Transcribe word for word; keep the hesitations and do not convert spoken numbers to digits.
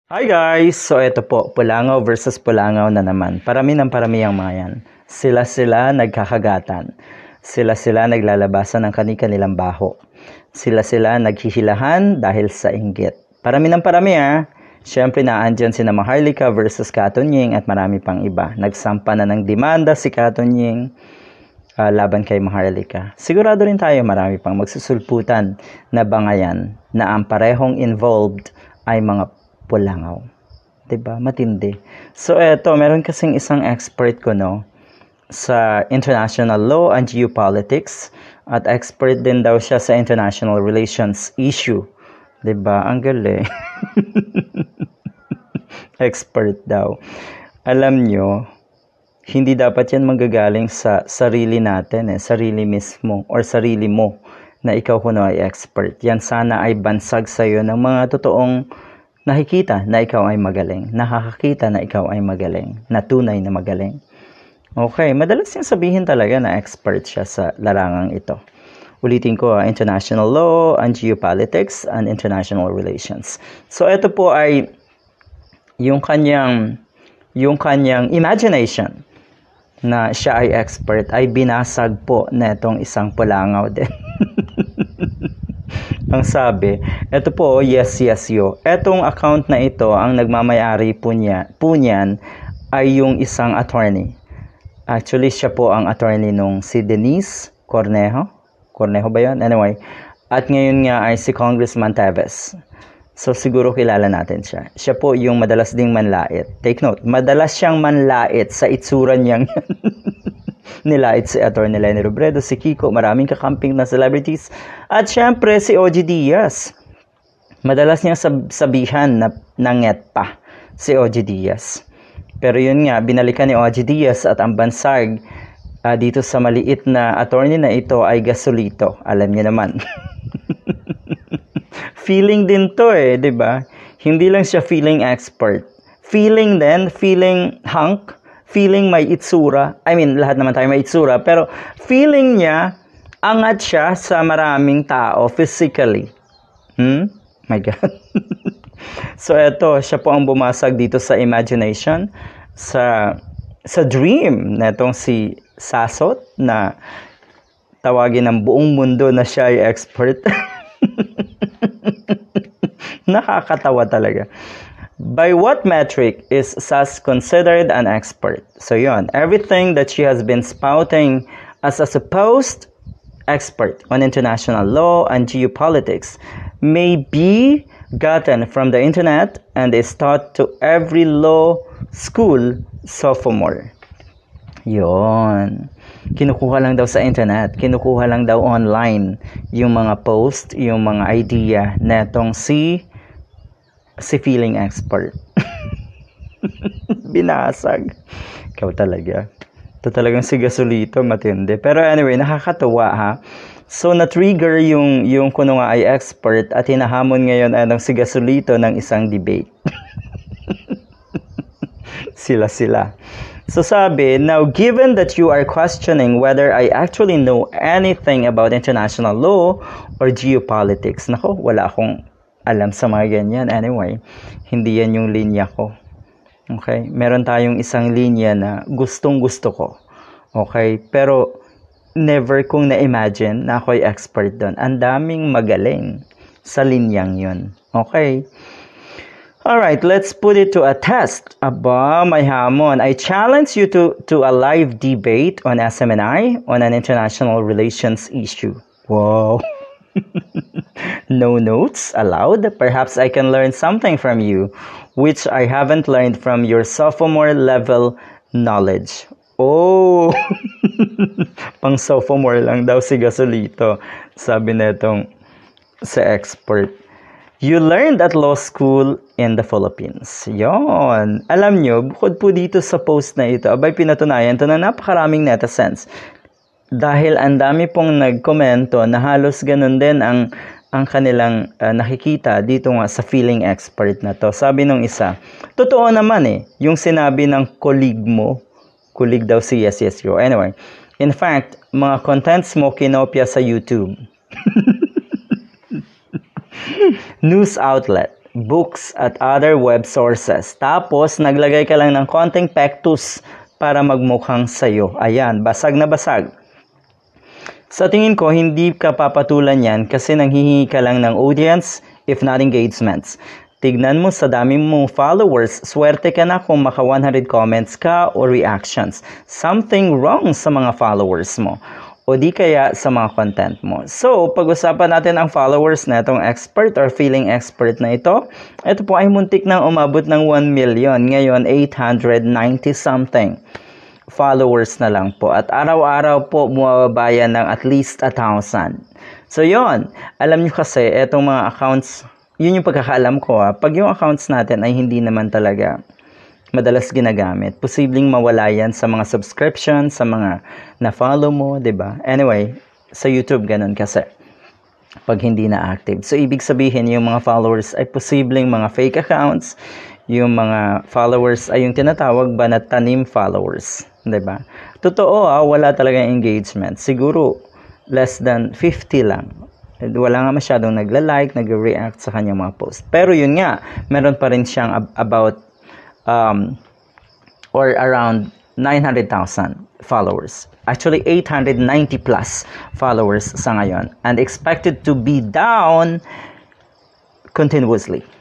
Hi guys! So ito po, Pulangaw versus Pulangaw na naman. Parami ng parami ang mga yan. Sila-sila nagkakagatan. Sila-sila naglalabasan ng kani-kanilang baho. Sila-sila naghihilahan dahil sa inggit. Parami ng parami ha. Siyempre naandyan si Maharlika versus Katonying at marami pang iba. Nagsampa na ng demanda si Katonying uh, laban kay Maharlika. Sigurado rin tayo marami pang magsusulputan na bangayan na ang parehong involved ay mga Pulangaw. Diba? Matindi. So, eto, meron kasing isang expert ko, no, sa international law and geopolitics at expert din daw siya sa international relations issue. Diba? Ang galing. Expert daw. Alam nyo, hindi dapat yan manggagaling sa sarili natin, eh, sarili mismo or sarili mo na ikaw kuno ay expert. Yan sana ay bansag sa'yo ng mga totoong nakikita na ikaw ay magaling. Nakakakita na ikaw ay magaling. Na tunay na magaling. Okay, madalas yung sabihin talaga na expert siya sa larangang ito. Ulitin ko, international law and geopolitics and international relations. So, ito po ay yung kanyang, yung kanyang imagination na siya ay expert ay binasag po na itong isang Pulangaw din. Ang sabi, eto po, yes, yes, yo. Etong account na ito, ang nagmamayari po, niya, po niyan ay yung isang attorney. Actually, siya po ang attorney nung si Denise Cornejo. Cornejo ba yun? Anyway, at ngayon nga ay si Congressman Teves. So, siguro kilala natin siya. Siya po yung madalas ding manlait. Take note, madalas siyang manlait sa itsura niyang nilait si Atty. Leni Robredo, si Kiko, maraming kakamping na celebrities. At syempre, si O G Diaz. Madalas niyang sab- sabihan na nanget pa si O G Diaz. Pero yun nga, binalikan ni O G Diaz at ang bansag uh, dito sa maliit na attorney na ito ay gasolito. Alam niyo naman. Feeling din to eh, di ba? Hindi lang siya feeling expert. Feeling din, feeling hunk, feeling may itsura. I mean, lahat naman tayo may itsura. Pero feeling niya, angat siya sa maraming tao physically. Hmm? My God. So, eto, siya po ang bumasag dito sa imagination, sa sa dream na itong si Sasot na tawagin ng buong mundo na siya ay expert. Nakakatawa talaga. By what metric is Sas considered an expert? So yon, everything that she has been spouting as a supposed expert on international law and geopolitics may be gotten from the internet and is taught to every law school sophomore. Yon. Kinukuha lang daw sa internet, kinukuha lang daw online yung mga post, yung mga idea netong si si feeling expert. Binasag. Ikaw talaga. Ito talagang si Gasolito, matindi. Pero anyway, nakakatuwa ha. So, na-trigger yung, yung kuno nga ay expert at hinahamon ngayon anong si Gasolito ng isang debate. Sila-sila. So sabi, now given that you are questioning whether I actually know anything about international law or geopolitics, nako, wala akong alam sa mga ganyan. Anyway, hindi yan yung linya ko. Okay? Meron tayong isang linya na gustong gusto ko. Okay? Pero never kong na-imagine na ako'y expert doon. Ang daming magaling sa linyang yun. Okay? Alright, let's put it to a test. Aba, may hamon. I challenge you to, to a live debate on S M N I on an international relations issue. Wow. No notes allowed. Perhaps I can learn something from you, which I haven't learned from your sophomore level knowledge. Oh! Pang sophomore lang daw si Gasolito. Sabi netong sa expert. You learned at law school in the Philippines. Yon. Alam nyo, bukod po dito sa post na ito, abay pinatunayan to na napakaraming netizens. Dahil ang dami pong nagkomento na halos ganun din ang, ang kanilang uh, nakikita dito nga sa feeling expert na to. Sabi nung isa, totoo naman eh, yung sinabi ng colleague mo, colleague daw si Yes Yes Yo. Anyway, in fact, mga contents mo kinopya sa YouTube. News outlet. books at other web sources. Tapos, naglagay ka lang ng konting pectus para magmukhang sayo. Ayan, basag na basag. Sa tingin ko, hindi ka papatulan yan kasi nanghihingi ka lang ng audience, if not engagements. Tignan mo sa dami mong followers, swerte ka na kung maka one hundred comments ka o reactions. Something wrong sa mga followers mo. O di kaya sa mga content mo. So, pag-usapan natin ang followers na itong expert or feeling expert na ito. Ito po ay muntik nang umabot ng one million. Ngayon, eight hundred ninety something followers na lang po. At araw-araw po bumababa yan ng at least one thousand. So, yon. Alam nyo kasi, itong mga accounts, yun yung pagkakaalam ko ha. Pag yung accounts natin ay hindi naman talaga madalas ginagamit, posibleng mawala yan sa mga subscription, sa mga na-follow mo, diba? Anyway, sa YouTube ganun kasi pag hindi na active. So, ibig sabihin, yung mga followers ay posibleng mga fake accounts, yung mga followers ay yung tinatawag ba na tanim followers, diba? Totoo ah, wala talagang engagement. Siguro, less than fifty lang. Wala nga masyadong nagla-like, nag-react sa kanyang mga post. Pero yun nga, meron pa rin siyang ab- about Um, or around nine hundred thousand followers. Actually, eight hundred ninety plus followers sa ngayon. And expected to be down continuously.